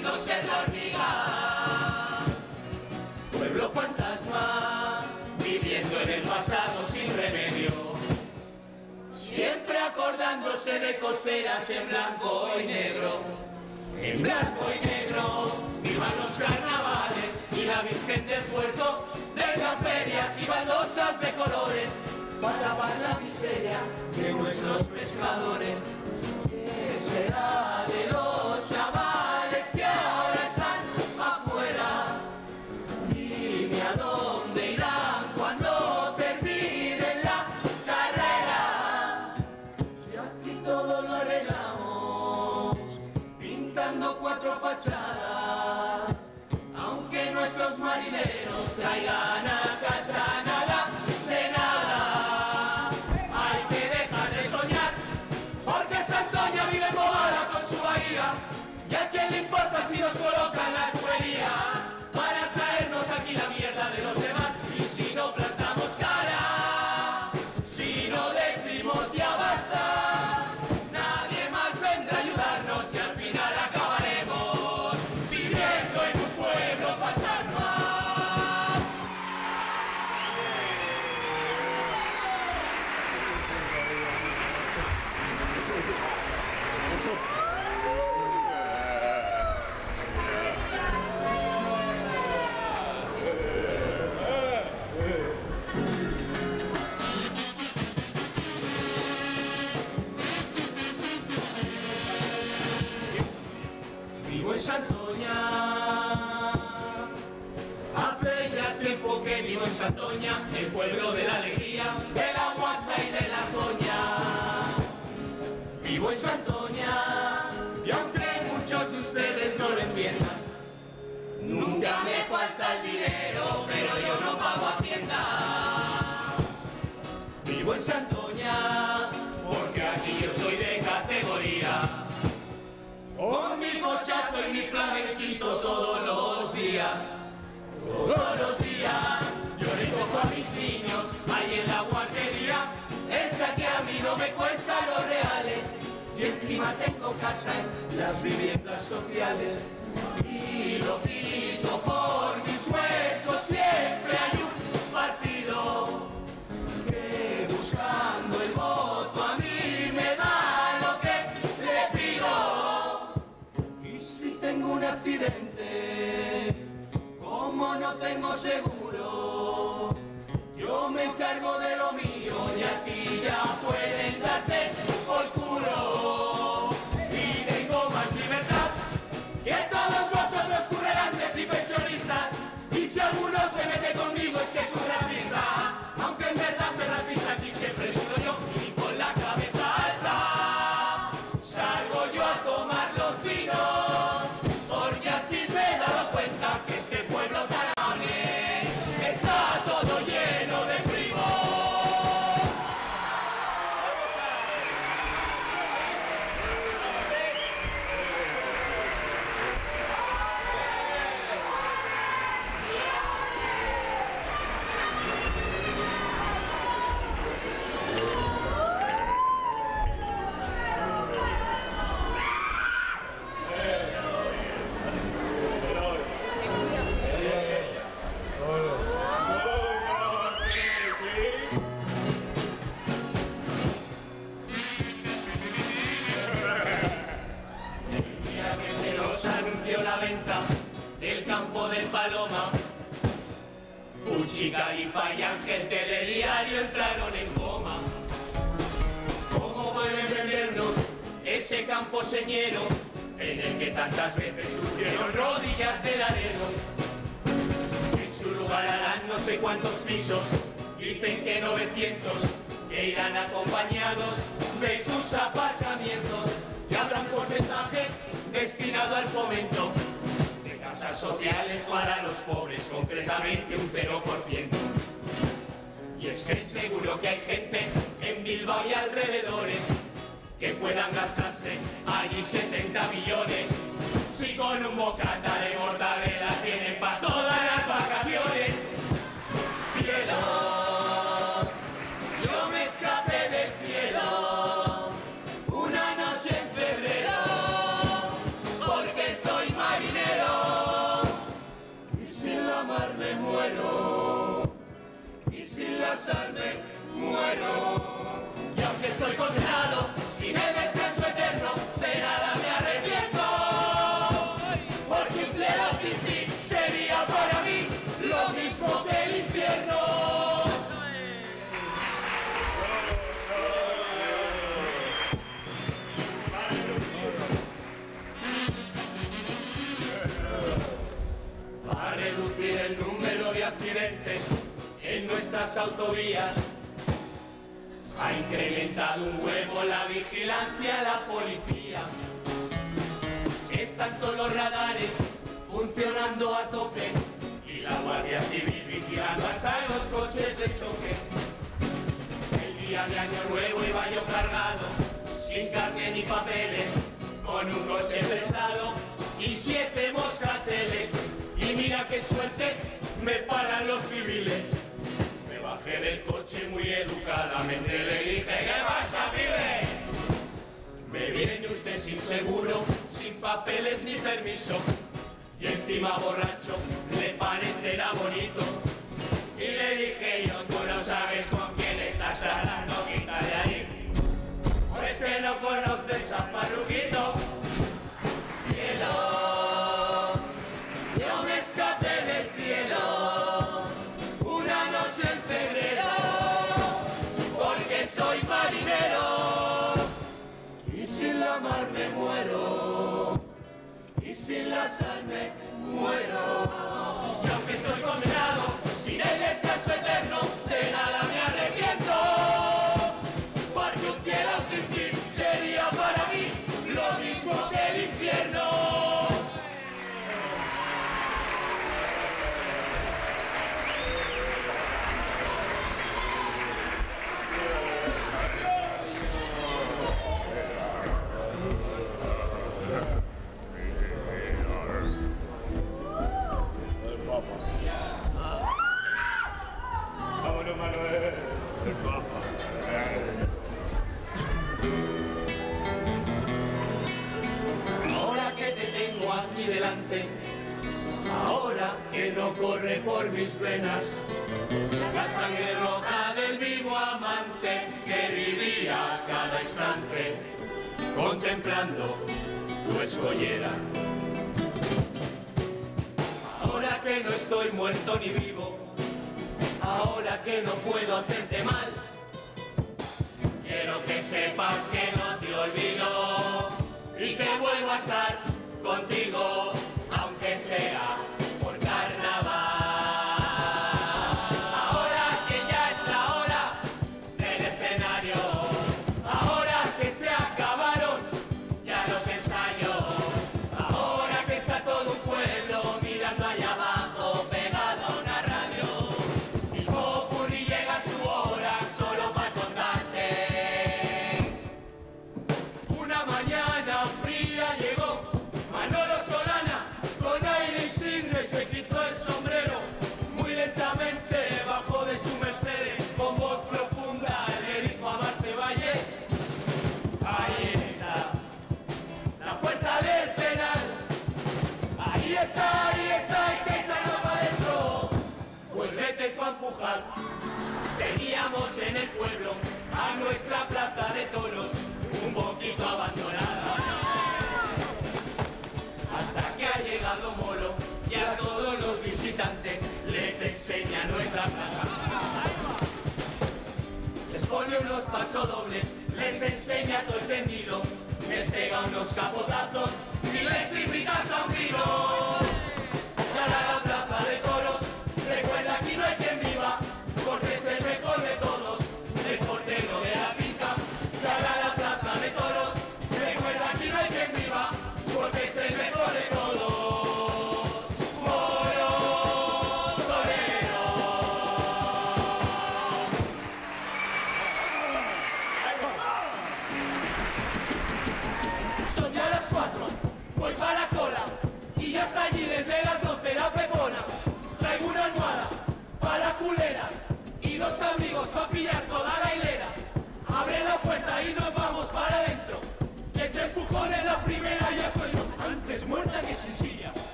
fingiendo ser la hormiga. Pueblo fantasma, viviendo en el pasado sin remedio, siempre acordándose de costeras en blanco y negro. En blanco y negro, vivan los carnavales y la Virgen del Puerto, vengan ferias y baldosas de colores para lavar la miseria de nuestros pescadores. ¿Qué será de los chavales que ahora están afuera? Dime a dónde irán cuando terminen la carrera. Si aquí todo lo arreglamos pintando 4 fachadas, aunque nuestros marineros traigan a casa nada de nada. Hay que dejar de soñar, porque Santoña vive embobada con su bahía, y a quién le importa si nos colocan la tubería para traernos aquí la mierda de los demás. Y si no plantamos cara, si no decimos ya basta, nadie más vendrá a ayudarnos y al final acabaremos viviendo en un pueblo fantasma. Vivo en Santoña, hace ya tiempo que vivo en Santoña, el pueblo de la alegría, de la guasa y de la coña. Vivo en Santoña, y aunque muchos de ustedes no lo entiendan, nunca me falta el dinero, pero yo no pago Hacienda. Vivo en Santoña, porque aquí yo soy de categoría, con mi cochazo y mi flamenquito todos los días. Todos los días yo recojo a mis niños ahí en la guardería, esa que a mí no me cuesta los reales, y encima tengo casa en las viviendas sociales. Y lo quito por mis huesos, siempre hay un partido que buscando el voto a mí me da lo que le pido. Y si tengo un accidente, como no tengo seguro, yo me encargo de lo mío y a ti ya pueden darte por culo. Y tengo más libertad que todos vosotros currelantes y pensionistas. Y si alguno se mete conmigo es que es un racista, aunque en verdad el racista aquí siempre he sido yo. Y con la cabeza alta salgo yo a tomar los vinos, porque al fin me he dado cuenta que este pueblo tan amable está todo lleno de primos. La venta del campo del Paloma, Puchi, Califa y Ángel Telediario entraron en coma. ¿Cómo pueden vendernos ese campo señero en el que tantas veces crujieron rodillas de laredo? En su lugar harán no sé cuántos pisos, dicen que 900, que irán acompañados de sus aparcamientos, y habrá un porcentaje destinado al fomento de casas sociales para los pobres, concretamente un 0%. Y es que seguro que hay gente en Bilbao y alrededores que puedan gastarse allí 60 millones, si con un bocata de mortadela tienen para todas las vacaciones. Cielo, yo me escapé del cielo una noche en febrero, porque soy marinero. sal me muero. Y aunque estoy condenado, sin el descanso eterno, de nada me arrepiento. Porque un cielo sin ti sería para mí lo mismo que el infierno. Para reducir el número de accidentes en nuestras autovías, ha incrementado un huevo la vigilancia, la policía. Están todos los radares funcionando a tope y la Guardia Civil vigilando hasta los coches de choque. El día de Año Nuevo iba yo cargado, sin carne ni papeles, con un coche prestado y 7 moscateles. Y mira qué suerte, me paran los civiles. Me bajé del coche muy educadamente, le dije: ¿qué pasa, pibe? Me viene usted sin seguro, sin papeles ni permiso, y encima borracho, ¿le parecerá bonito? Y le dije yo: tú no sabes con quién estás hablando, quita de ahí. Pues que no conoces a Farruquito. Cielo, yo me escapé del cielo una noche en febrero, porque soy marinero. Y sin la mar me muero, y sin la sal me muero. Y aunque estoy condenado, sin el descanso eterno, de nada me arrepiento. Porque un cielo sin ti sería para mí lo mismo que el infierno. Vámonos, Manuel, el Papa. Ahora que te tengo aquí delante, ahora que no corre por mis venas la sangre roja del vivo amante que vivía cada instante contemplando tu escollera. Ahora que no estoy muerto ni vivo, ahora que no puedo hacerte mal, quiero que sepas que no te olvido y que vuelvo a estar contigo, aunque sea por carnaval. Ahora que ya es la hora del escenario, ahora que se acabaron ya los ensayos, ahora que está todo un pueblo mirando allá abajo pegado a una radio, el popurrí llega a su hora solo para contarte. Una mañana fría llegó Manolo Solana, con aire insigne se quitó el sombrero, muy lentamente bajó de su Mercedes, con voz profunda le dijo a Marte Valle: ahí está la puerta del penal, ahí está, hay que echarlo para adentro. Pues vete tú a empujar. Teníamos en el pueblo a nuestra plaza de toros un poquito abandonada, hasta que ha llegado Molo y a todos los visitantes les enseña nuestra plaza. Les pone unos pasodobles, les enseña todo el tendido, les pega unos capotazos y les invita hasta un tiro. Y ahora la plaza de toros recuerda: aquí no hay quien viva, porque es el mejor de todos, el portero de la finca. Y ahora la plaza de toros recuerda: aquí no hay quien viva, porque es el mejor de todos. Moro torero. Son ya las 4, voy para la cola y ya está allí desde las 12 la Pepo.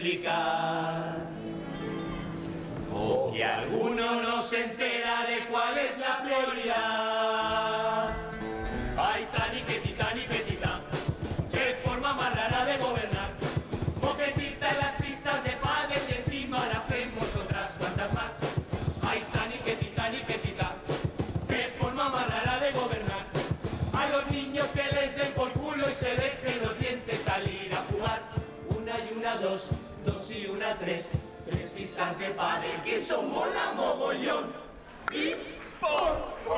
explicar. O que alguno no se entera de cuál es la prioridad. Ay, tan y petita, qué forma más rara de gobernar. Moquetita en las pistas de pádel y encima la hacemos otras cuantas más. Ay, tan y petita, qué forma más rara de gobernar. A los niños que les den por culo y se dejen los dientes salir a jugar. Una y una, dos y una, tres pistas de pádel que eso mola mogollón. ¡Pim, pom, pum!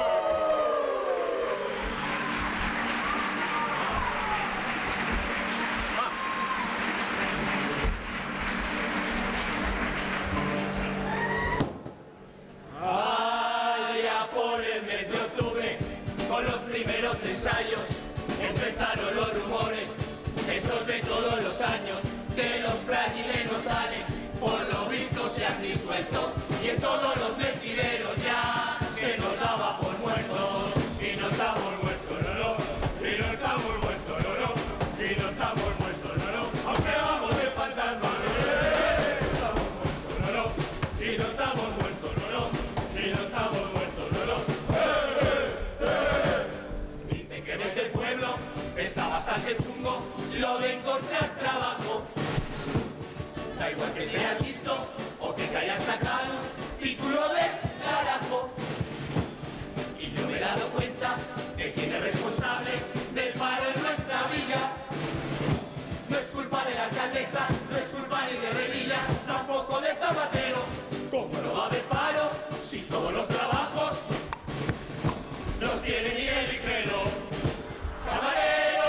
Allá por el mes de octubre, con los primeros ensayos, empezaron los rumores, esos de todos los años, que los frágiles no salen, por lo visto se han disuelto, y en todos los mentideros ya se nos daba por muertos, y no estamos muertos, no, y no estamos muertos, no, y no estamos muertos, no, aunque vamos de fantasma, estamos muertos, no, y no estamos muertos, no, y no estamos muertos, no. Dicen que en este pueblo está bastante chungo lo de encontrar trabajo. Da igual que seas listo o que te hayas sacado título de carajo. Y yo me he dado cuenta de quién es responsable del paro en nuestra villa. No es culpa de la alcaldesa, no es culpa ni de Revilla, tampoco de Zapatero. ¿Cómo no va a haber paro si todos los trabajos los tiene Miguel ligero? ¡Camarero!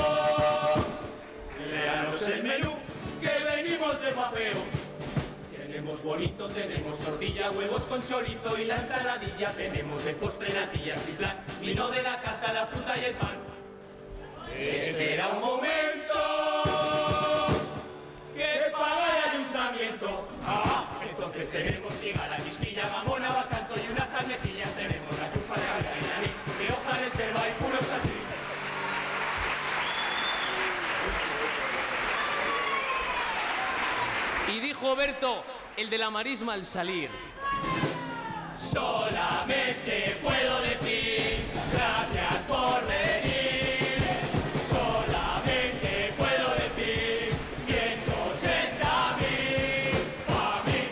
Léanos el menú que venimos de papeo. Tenemos bonito, tenemos tortilla, huevos con chorizo y la ensaladilla. Tenemos de postre natillas y flan, vino de la casa, la fruta y el pan. Espera un momento, que paga el ayuntamiento. Entonces tenemos ciega, la quisquilla, mamona, bacanto y unas almecillas. Tenemos la trufa de Alcañaní, de hoja de selva y puros así. Y dijo Berto, el de la marisma al salir: solamente puedo decir gracias por venir. Solamente puedo decir 180.000 a mí.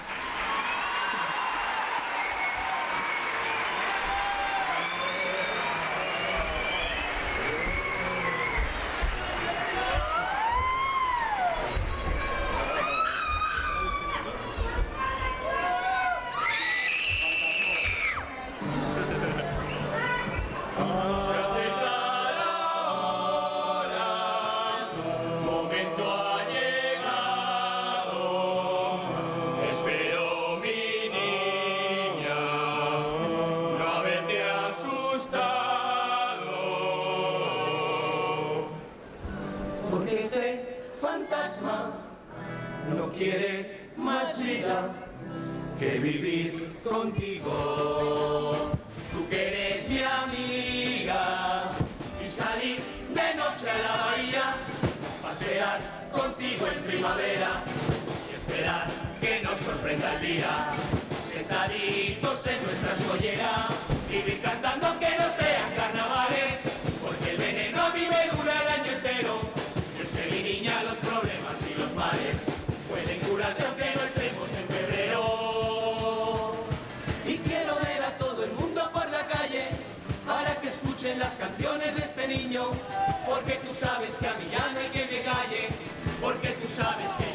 Porque ese fantasma no quiere más vida que vivir contigo. Tú que eres mi amiga y salir de noche a la bahía, pasear contigo en primavera y esperar que nos sorprenda el día. Sentaditos en nuestra escollera, vivir cantando que no sean carnavales, porque el veneno a mí me dura el año entero. Yo sé, mi niña, los problemas y los males pueden curarse aunque no estemos en febrero. Y quiero ver a todo el mundo por la calle para que escuchen las canciones de este niño, porque tú sabes que a mí ya no hay que me calle, porque tú sabes que